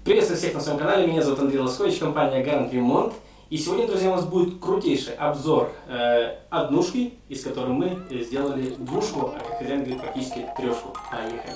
Приветствую всех на своем канале, меня зовут Андрей Лоскович, компания Гарант Ремонт. И сегодня, друзья, у нас будет крутейший обзор однушки, из которой мы сделали двушку, а как хозяин говорит, практически трешку. Поехали!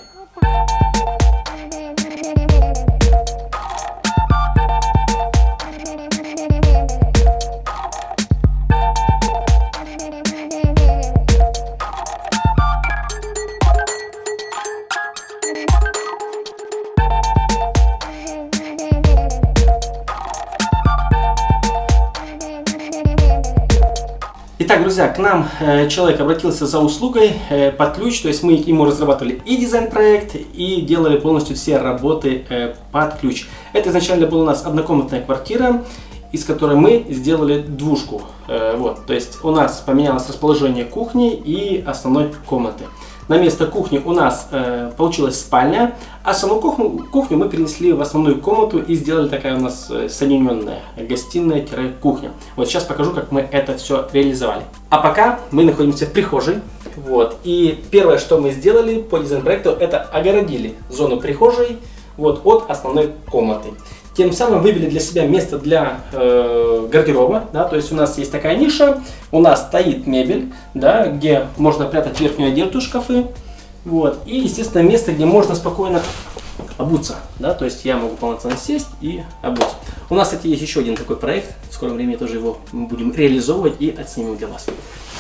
Итак, друзья, к нам человек обратился за услугой под ключ, то есть мы ему разрабатывали и дизайн-проект, и делали полностью все работы под ключ. Это изначально была у нас однокомнатная квартира, из которой мы сделали двушку. Вот, то есть у нас поменялось расположение кухни и основной комнаты. На место кухни у нас получилась спальня, а саму кухню мы перенесли в основную комнату и сделали такая у нас соединенная гостиная-кухня. Вот сейчас покажу, как мы это все реализовали. А пока мы находимся в прихожей. Вот, и первое, что мы сделали по дизайн-проекту, это огородили зону прихожей вот, от основной комнаты. Тем самым выбили для себя место для гардероба, да, то есть у нас есть такая ниша, у нас стоит мебель, да, где можно прятать верхнюю одежду, шкафы, вот, и, естественно, место, где можно спокойно обуться, да, то есть я могу полноценно сесть и обуться. У нас, кстати, есть еще один такой проект, в скором времени тоже его будем реализовывать и отснимем для вас.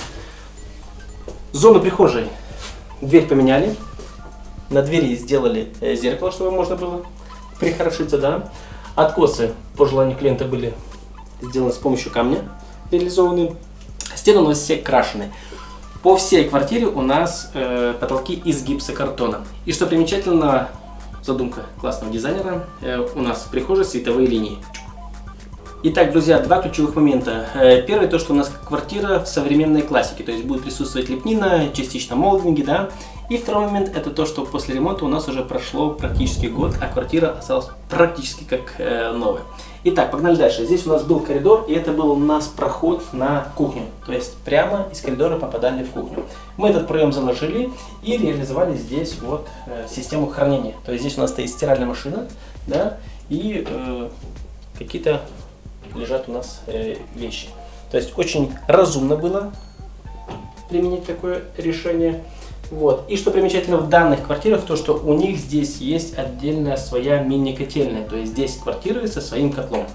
Зону прихожей, дверь поменяли, на двери сделали зеркало, чтобы можно было прихорошиться, да. Откосы, по желанию клиента, были сделаны с помощью камня, реализованы. Стены у нас все крашены. По всей квартире у нас потолки из гипсокартона. И что примечательно, задумка классного дизайнера, у нас в прихожей световые линии. Итак, друзья, два ключевых момента. Первый, то, что у нас квартира в современной классике, то есть будет присутствовать лепнина, частично молдинги, да. И второй момент, это то, что после ремонта у нас уже прошло практически год, а квартира осталась практически как новая. Итак, погнали дальше. Здесь у нас был коридор, и это был у нас проход на кухню. То есть прямо из коридора попадали в кухню. Мы этот проем заложили и реализовали здесь вот систему хранения. То есть здесь у нас стоит стиральная машина, да, и какие-то лежат у нас вещи. То есть очень разумно было применить такое решение. Вот. И что примечательно в данных квартирах, то что у них здесь есть отдельная своя мини-котельная. То есть здесь квартиры со своим котлом.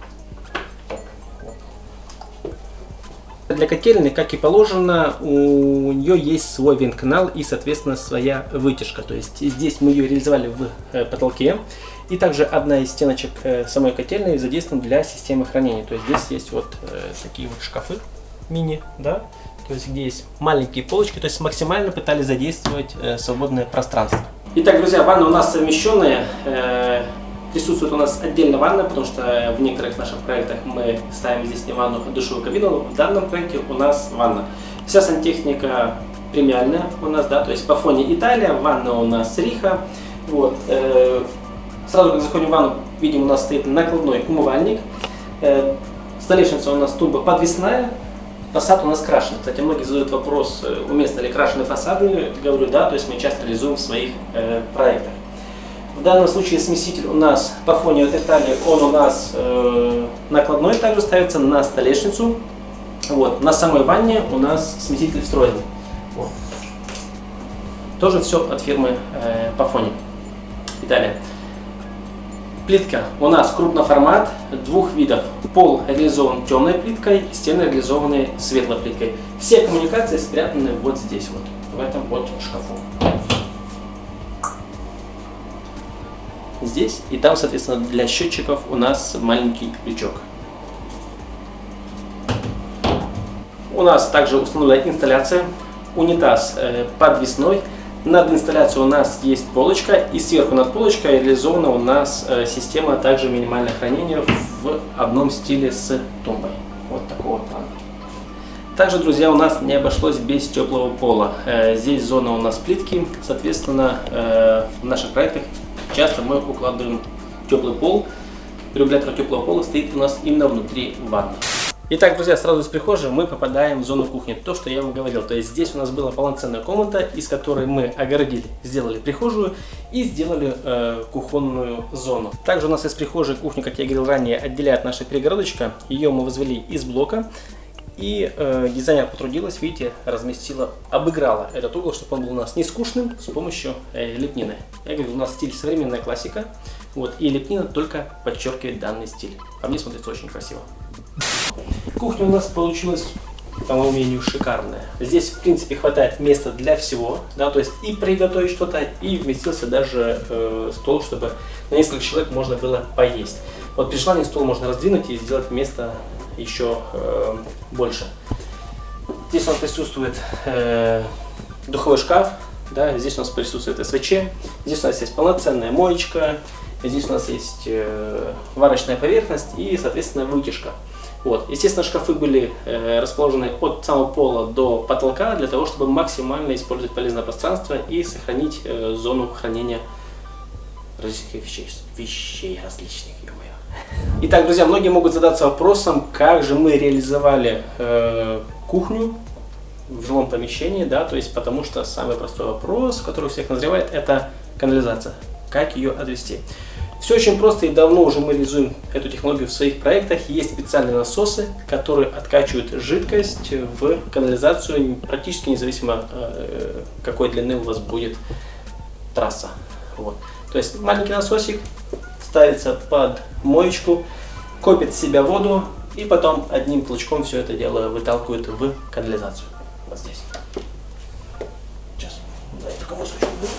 Для котельной, как и положено, у нее есть свой вент-канал и, соответственно, своя вытяжка. То есть здесь мы ее реализовали в потолке. И также одна из стеночек самой котельной задействована для системы хранения. То есть здесь есть вот такие вот шкафы мини, да, то есть где есть маленькие полочки, то есть максимально пытались задействовать свободное пространство. Итак, друзья, ванна у нас совмещенная. Присутствует у нас отдельно ванна, потому что в некоторых наших проектах мы ставим здесь не ванну, а душевую кабину. В данном проекте у нас ванна. Вся сантехника премиальная у нас, да, то есть по фоне Италия, ванна у нас Риха. Вот. Сразу как заходим в ванну, видим, у нас стоит накладной умывальник. Столешница у нас тумба подвесная. Фасад у нас крашеный. Кстати, многие задают вопрос, уместно ли крашеные фасады. Говорю, да, то есть мы часто реализуем в своих проектах. В данном случае смеситель у нас по фоне от Италии, он у нас накладной, также ставится на столешницу. Вот. На самой ванне у нас смеситель встроенный. Вот. Тоже все от фирмы по фоне Италия. Плитка у нас крупноформат двух видов. Пол реализован темной плиткой, стены реализованы светлой плиткой. Все коммуникации спрятаны вот здесь вот, в этом вот шкафу. Здесь и там, соответственно, для счетчиков у нас маленький крючок. У нас также установлена инсталляция, унитаз подвесной. Над инсталляцией у нас есть полочка, и сверху над полочкой реализована у нас система также минимального хранения в одном стиле с тумбой. Вот такого плана. Также, друзья, у нас не обошлось без теплого пола. Здесь зона у нас плитки, соответственно, в наших проектах часто мы укладываем теплый пол. Регулятор теплого пола стоит у нас именно внутри ванны. Итак, друзья, сразу из прихожей мы попадаем в зону кухни. То, что я вам говорил. То есть здесь у нас была полноценная комната, из которой мы огородили, сделали прихожую и сделали кухонную зону. Также у нас из прихожей кухню, как я говорил ранее, отделяет наша перегородочка. Ее мы возвели из блока. И дизайнер потрудилась, видите, разместила, обыграла этот угол, чтобы он был у нас не скучным, с помощью лепнины. Я говорю, у нас стиль современная классика, вот, и лепнина только подчеркивает данный стиль. По мне смотрится очень красиво. Кухня у нас получилась, по моему мнению, шикарная. Здесь, в принципе, хватает места для всего, да, то есть и приготовить что-то, и вместился даже стол, чтобы на несколько человек можно было поесть. Вот при желании стол можно раздвинуть и сделать место еще больше. Здесь у нас присутствует духовой шкаф, да, здесь у нас присутствует СВЧ, здесь у нас есть полноценная моечка, здесь у нас есть варочная поверхность и, соответственно, вытяжка. Вот. Естественно, шкафы были расположены от самого пола до потолка для того, чтобы максимально использовать полезное пространство и сохранить зону хранения различных вещей различных. Итак, друзья, многие могут задаться вопросом, как же мы реализовали кухню в жилом помещении, да, то есть потому что самый простой вопрос, который у всех назревает, это канализация, как ее отвести. Все очень просто и давно уже мы реализуем эту технологию в своих проектах. Есть специальные насосы, которые откачивают жидкость в канализацию, практически независимо какой длины у вас будет трасса. Вот. То есть маленький насосик ставится под моечку, копит в себя воду и потом одним толчком все это дело выталкивает в канализацию. Вот здесь. Сейчас. Да, я только мусорочку уберу.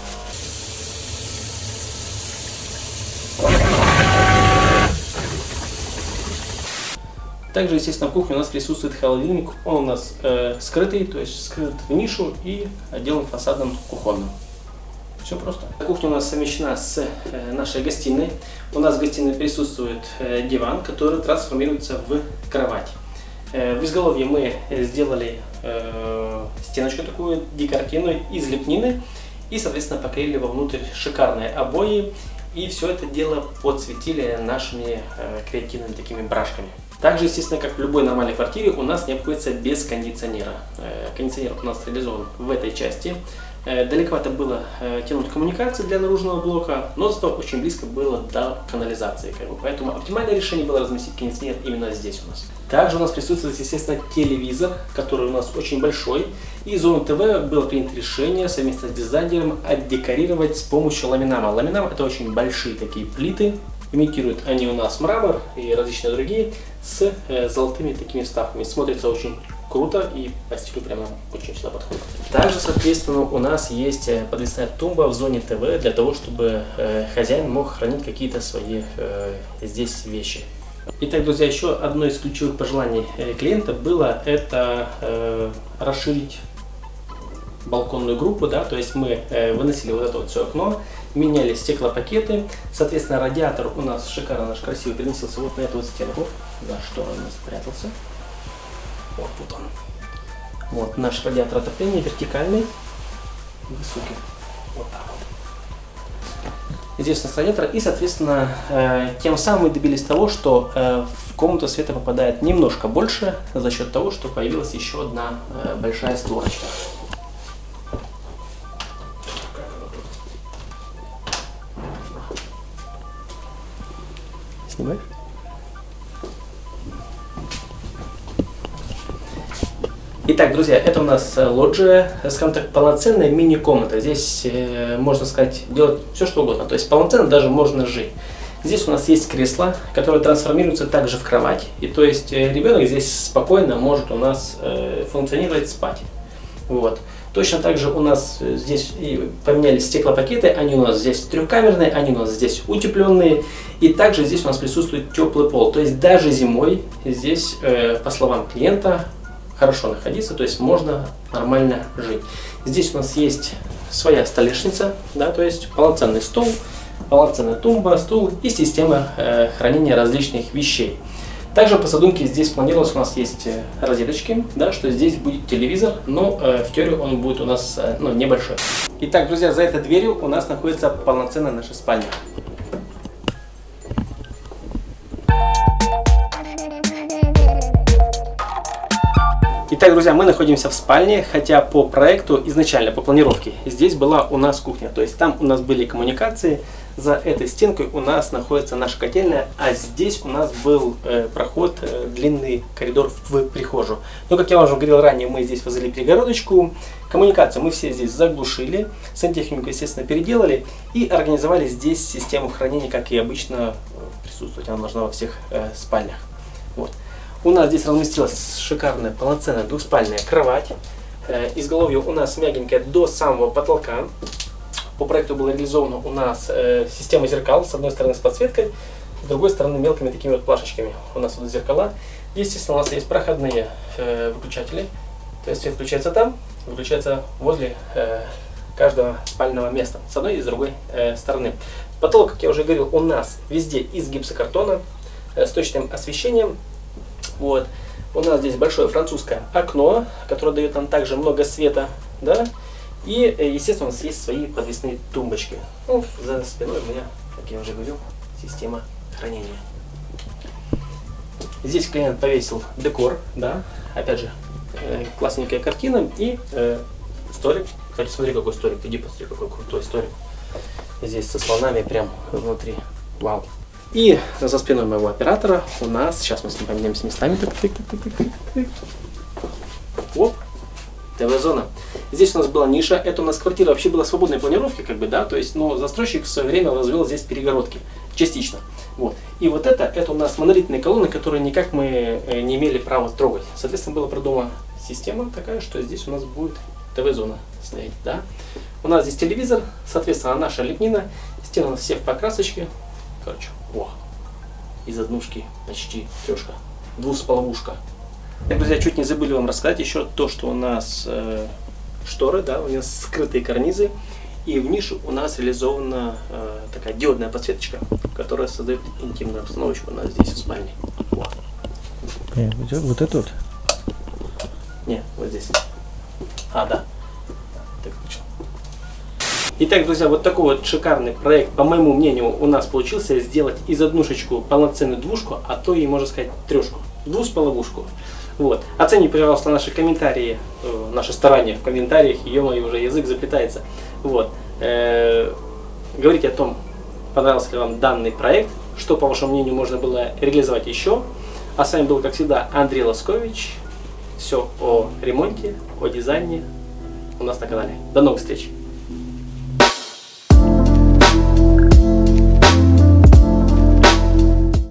Также, естественно, в кухне у нас присутствует холодильник. Он у нас скрытый, то есть скрыт в нишу и отделан фасадом кухонным. Все просто. Кухня у нас совмещена с нашей гостиной. У нас в гостиной присутствует диван, который трансформируется в кровать. В изголовье мы сделали стеночку такую декоративную из лепнины и, соответственно, поклеили вовнутрь шикарные обои. И все это дело подсветили нашими креативными такими брашками. Также, естественно, как в любой нормальной квартире, у нас не обходится без кондиционера. Кондиционер у нас реализован в этой части. Далековато было тянуть коммуникации для наружного блока, но зато очень близко было до канализации. Поэтому оптимальное решение было разместить кондиционер именно здесь у нас. Также у нас присутствует, естественно, телевизор, который у нас очень большой. И зону ТВ было принято решение совместно с дизайнером отдекорировать с помощью ламинама. Ламинам — это очень большие такие плиты. Имитируют они у нас мрамор и различные другие с золотыми такими вставками. Смотрится очень круто и по стилю прямо очень сюда подходит. Также, соответственно, у нас есть подвесная тумба в зоне ТВ для того, чтобы хозяин мог хранить какие-то свои здесь вещи. Итак, друзья, еще одно из ключевых пожеланий клиента было это расширить балконную группу, да, то есть мы выносили вот это вот все окно, меняли стеклопакеты, соответственно, радиатор у нас шикарно наш красивый переносился вот на эту вот стенку, да, что он у нас спрятался, вот тут он, вот наш радиатор отопления вертикальный, высокий, вот так вот. Здесь у нас радиатор и, соответственно, тем самым мы добились того, что в комнату света попадает немножко больше за счет того, что появилась еще одна большая створочка. Снимаешь? Итак, друзья, это у нас лоджия, скажем так, полноценная мини-комната. Здесь можно сказать, делать все что угодно. То есть полноценно даже можно жить. Здесь у нас есть кресло, которое трансформируется также в кровать. И то есть ребенок здесь спокойно может у нас функционировать, спать. Вот. Точно так же у нас здесь и поменялись стеклопакеты, они у нас здесь трехкамерные, они у нас здесь утепленные. И также здесь у нас присутствует теплый пол. То есть даже зимой здесь, по словам клиента, хорошо находиться, то есть можно нормально жить. Здесь у нас есть своя столешница, да, то есть полноценный стол, полноценная тумба, стул и система хранения различных вещей. Также по задумке здесь планировалось, у нас есть розеточки, да, что здесь будет телевизор, но в теории он будет у нас небольшой. Итак, друзья, за этой дверью у нас находится полноценная наша спальня. Итак, друзья, мы находимся в спальне, хотя по проекту, изначально по планировке, здесь была у нас кухня. То есть там у нас были коммуникации, за этой стенкой у нас находится наша котельная, а здесь у нас был проход, длинный коридор в прихожую. Но, как я уже говорил ранее, мы здесь возвели перегородочку. Коммуникацию мы все здесь заглушили, сантехнику, естественно, переделали и организовали здесь систему хранения, как и обычно присутствовать она должна во всех спальнях. Вот. У нас здесь разместилась шикарная полноценная двухспальная кровать. Изголовье у нас мягенькое до самого потолка. По проекту была реализована у нас система зеркал, с одной стороны с подсветкой, с другой стороны мелкими такими вот плашечками. У нас вот зеркала. Естественно, у нас есть проходные выключатели. То есть свет включается там, выключается возле каждого спального места, с одной и с другой стороны. Потолок, как я уже говорил, у нас везде из гипсокартона с точным освещением. Вот. У нас здесь большое французское окно, которое дает нам также много света, да. И, естественно, у нас есть свои подвесные тумбочки. Ну, за спиной у меня, как я уже говорил, система хранения. Здесь клиент повесил декор, да. Опять же, классненькая картина и столик. Кстати, смотри, какой столик. Иди посмотри, какой крутой столик. Здесь со слонами прям внутри. Вау. И за спиной моего оператора у нас, сейчас мы с ним поменяемся местами. Оп, ТВ-зона. Здесь у нас была ниша, это у нас квартира вообще была свободной планировки, как бы, да, то есть, но застройщик в свое время возвел здесь перегородки, частично. Вот. И вот это у нас монолитные колонны, которые никак мы не имели права трогать. Соответственно, была продумана система такая, что здесь у нас будет ТВ-зона стоять, да. У нас здесь телевизор, соответственно, наша лепнина, стены у нас все в покрасочке. Короче, о, из однушки почти трешка, двусполовушка. Друзья, чуть не забыли вам рассказать еще то, что у нас шторы, да, у нас скрытые карнизы, и в нише у нас реализована такая диодная подсветочка, которая создает интимную обстановочку у нас здесь в спальне. О. Вот это вот? Не, вот здесь. А, да. Так, точно. Итак, друзья, вот такой вот шикарный проект, по моему мнению, у нас получился сделать из однушечку полноценную двушку, а то и, можно сказать, трешку, двусполовушку. Вот. Оцените, пожалуйста, наши комментарии, наши старания в комментариях, ё-моё, уже язык заплетается. Вот. Говорите о том, понравился ли вам данный проект, что, по вашему мнению, можно было реализовать еще. А с вами был, как всегда, Андрей Лоскович. Все о ремонте, о дизайне у нас на канале. До новых встреч!